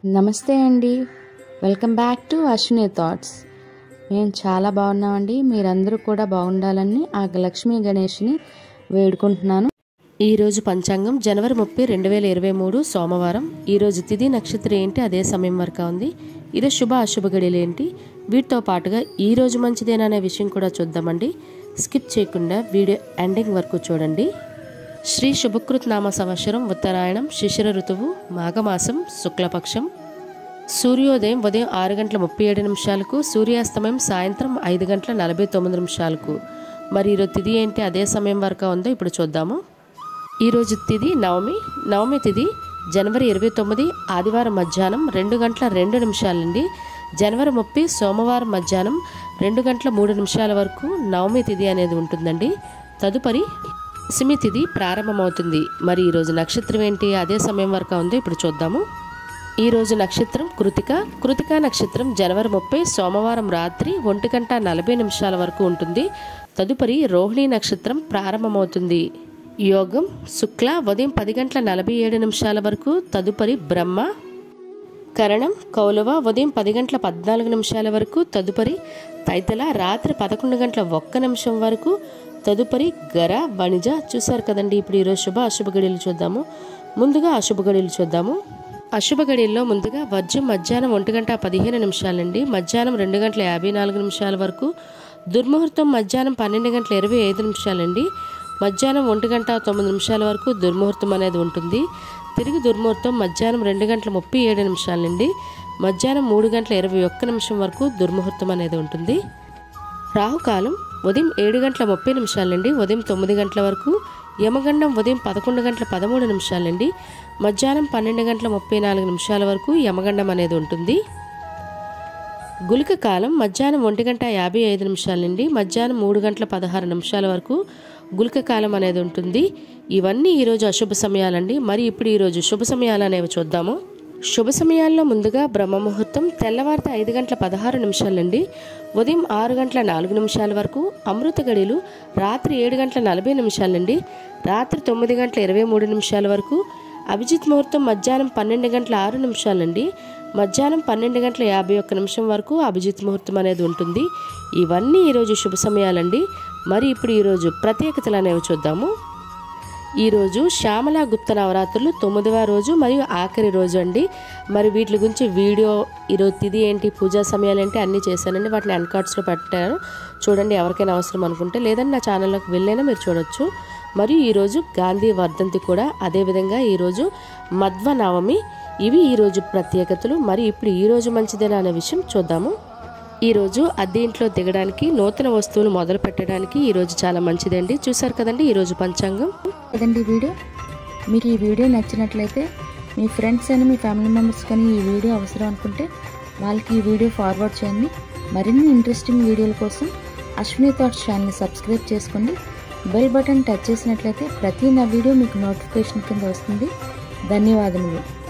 నమస్తే అండి, welcome back to Ashwini Thoughts. మేము చాలా బాగున్నామండి. మీరందరూ కూడా బాగుండాలని ఆ లక్ష్మీ గణేష్ని వేడుకుంటున్నాను. ఈరోజు పంచాంగం జనవరి 30, 2023 సోమవారం. ఈరోజు తిథి నక్షత్రం ఏంటి, అదే సమయం వరకు ఉంది. ఈరోజు శుభ అశుభ గడియలు ఏంటి, వీటితో పాటుగా ఈరోజు మంచిదేనా అనే విషయం కూడా చూద్దామండి. స్కిప్ చేయకుండా వీడియో ఎండింగ్ వరకు చూడండి. శ్రీ శుభకృత్ నామ సంవత్సరం ఉత్తరాయణం, శిశిర ఋతువు, మాఘమాసం, శుక్లపక్షం. సూర్యోదయం ఉదయం 6:37, సూర్యాస్తమయం సాయంత్రం 5:49. మరి ఈరోజు తిథి ఏంటి, అదే సమయం వరకు ఉందో ఇప్పుడు చూద్దాము. ఈరోజు తిథి నవమి తిథి జనవరి 29 ఆదివారం మధ్యాహ్నం 2:02 నుండి జనవరి 30 సోమవారం మధ్యాహ్నం 2:03 వరకు నవమి తిథి అనేది ఉంటుందండి. తదుపరి దశమి తిథి ప్రారంభమవుతుంది. మరి ఈరోజు నక్షత్రం ఏంటి, అదే సమయం వరకు ఉందో ఇప్పుడు చూద్దాము. ఈరోజు నక్షత్రం కృతిక నక్షత్రం జనవరి 30 సోమవారం రాత్రి 1:40 వరకు ఉంటుంది. తదుపరి రోహిణి నక్షత్రం ప్రారంభమవుతుంది. యోగం శుక్ల ఉదయం 10:47 వరకు. తదుపరి బ్రహ్మ. కరణం కౌలవ ఉదయం 10:14 వరకు. తదుపరి తైతల రాత్రి 11:01 వరకు. తదుపరి గర వణిజ. చూసారు కదండి. ఇప్పుడు ఈరోజు శుభ అశుభ గడియలు చూద్దాము. ముందుగా అశుభ గడియలు చూద్దాము. అశుభ గడియల్లో ముందుగా వర్జం మధ్యాహ్నం 1:15 నుండి మధ్యాహ్నం 2:54 వరకు. దుర్ముహూర్తం మధ్యాహ్నం 12:25 నుండి మధ్యాహ్నం 1:09 వరకు దుర్ముహూర్తం అనేది ఉంటుంది. తిరిగి దుర్ముహూర్తం మధ్యాహ్నం 2:37 నుండి మధ్యాహ్నం 3:21 వరకు దుర్ముహూర్తం అనేది ఉంటుంది. రాహుకాలం ఉదయం 7:30 నుండి ఉదయం 9 వరకు. యమగండం ఉదయం 11:13 నుండి మధ్యాహ్నం 12:34 వరకు యమగండం అనేది ఉంటుంది. గుళిక కాలం మధ్యాహ్నం 1:55 నుండి మధ్యాహ్నం 3:16 వరకు గుళిక కాలం అనేది ఉంటుంది. ఇవన్నీ ఈరోజు అశుభ సమయాలండి. మరి ఇప్పుడు ఈరోజు శుభ సమయాలు అనేవి చూద్దాము. శుభ సమయాల్లో ముందుగా బ్రహ్మముహూర్తం తెల్లవారితే 5:16 నుండి ఉదయం 6:04 వరకు. అమృత గడియలు రాత్రి 7:40 నుండి రాత్రి 9:23 వరకు. అభిజిత్ ముహూర్తం మధ్యాహ్నం 12:06 నుండి మధ్యాహ్నం 12:51 వరకు అభిజిత్ ముహూర్తం అనేది ఉంటుంది. ఇవన్నీ ఈరోజు శుభ సమయాలండి. మరి ఇప్పుడు ఈరోజు ప్రత్యేకతలు అనేవి చూద్దాము. ఈరోజు శ్యామలా గుప్త నవరాత్రులు 9వ రోజు మరియు ఆఖరి రోజు అండి. మరి వీటి గురించి వీడియో, ఈరోజు తిథి ఏంటి, పూజా సమయాలు ఏంటి అన్నీ చేశానండి. వాటిని ఎండ్ కార్డ్స్లో పెట్టాను చూడండి, ఎవరికైనా అవసరం అనుకుంటే. లేదంటే నా ఛానల్లోకి వెళ్ళైనా మీరు చూడొచ్చు. మరియు ఈరోజు గాంధీ వర్ధంతి కూడా. అదేవిధంగా ఈరోజు మధ్వ నవమి. ఇవి ఈరోజు ప్రత్యేకతలు. మరి ఇప్పుడు ఈరోజు మంచిదేనా అనే విషయం చూద్దాము. ఈరోజు అద్దె ఇంట్లో దిగడానికి, నూతన వస్తువులు మొదలు పెట్టడానికి ఈరోజు చాలా మంచిదండి. చూసారు కదండి ఈరోజు పంచాంగం కదండి వీడియో. మీకు ఈ వీడియో నచ్చినట్లయితే మీ ఫ్రెండ్స్ అని, మీ ఫ్యామిలీ మెంబర్స్ కానీ ఈ వీడియో అవసరం అనుకుంటే వాళ్ళకి ఈ వీడియో ఫార్వర్డ్ చేయండి. మరిన్ని ఇంట్రెస్టింగ్ వీడియోల కోసం అశ్విని థాట్స్ ఛానల్ని సబ్స్క్రైబ్ చేసుకోండి. బెల్ బటన్ టచ్ చేసినట్లయితే ప్రతి నా వీడియో మీకు నోటిఫికేషన్ కింద వస్తుంది. ధన్యవాదములు.